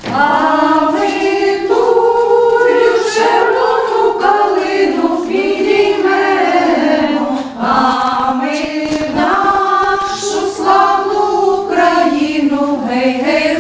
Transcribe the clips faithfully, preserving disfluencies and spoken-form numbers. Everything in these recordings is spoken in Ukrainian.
А ми тую червону калину підіймемо, а ми нашу славну Україну гей-гей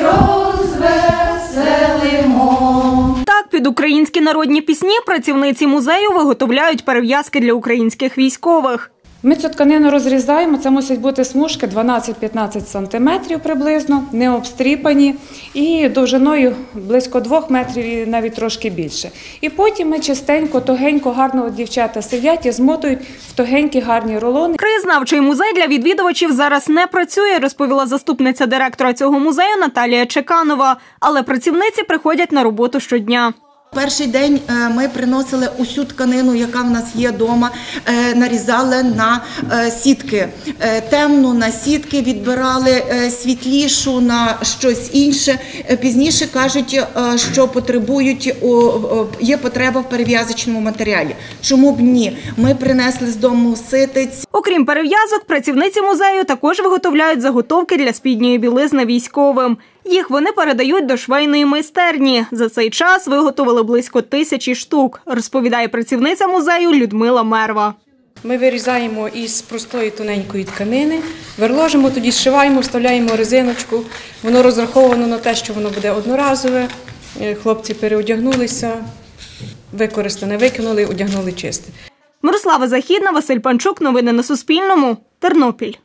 розвеселимо. Так, під українські народні пісні працівниці музею виготовляють перев'язки для українських військових. Ми цю тканину розрізаємо, це мусять бути смужки дванадцять-п'ятнадцять сантиметрів приблизно, не обстріпані і довжиною близько двох метрів і навіть трошки більше. І потім ми частенько, тугенько, гарно дівчата сидять і змотують в тугенькі гарні рулони. Краєзнавчий музей для відвідувачів зараз не працює, розповіла заступниця директора цього музею Наталія Чеканова, але працівниці приходять на роботу щодня. Перший день ми приносили усю тканину, яка в нас є вдома, нарізали на сітки. Темну на сітки, відбирали світлішу на щось інше. Пізніше кажуть, що потребують, є потреба в перев'язочному матеріалі. Чому б ні? Ми принесли з дому ситиць. Окрім перев'язок, працівниці музею також виготовляють заготовки для спідньої білизни військовим. Їх вони передають до швейної майстерні. За цей час виготовили близько тисячі штук, розповідає працівниця музею Людмила Мерва. Ми вирізаємо із простої тоненької тканини, верложимо, тоді зшиваємо, вставляємо резиночку. Воно розраховано на те, що воно буде одноразове. Хлопці переодягнулися, використане викинули, одягнули чисте. Мирослава Західна, Василь Панчук. Новини на Суспільному. Тернопіль.